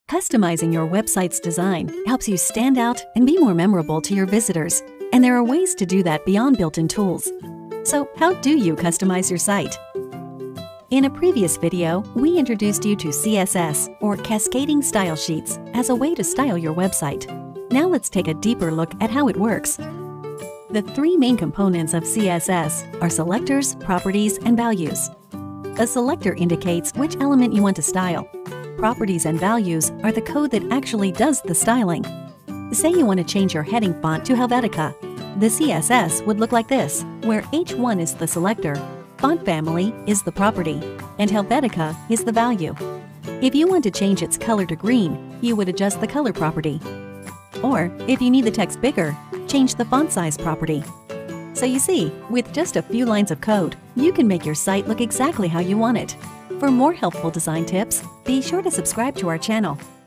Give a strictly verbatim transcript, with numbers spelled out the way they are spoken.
Customizing your website's design helps you stand out and be more memorable to your visitors, and there are ways to do that beyond built-in tools. So how do you customize your site? In a previous video, we introduced you to C S S, or Cascading Style Sheets, as a way to style your website. Now let's take a deeper look at how it works. The three main components of C S S are selectors, properties, and values. A selector indicates which element you want to style. Properties and values are the code that actually does the styling. Say you want to change your heading font to Helvetica. The C S S would look like this, where H one is the selector, Font Family is the property, and Helvetica is the value. If you want to change its color to green, you would adjust the color property. Or, if you need the text bigger, change the font size property. So you see, with just a few lines of code, you can make your site look exactly how you want it. For more helpful design tips, be sure to subscribe to our channel.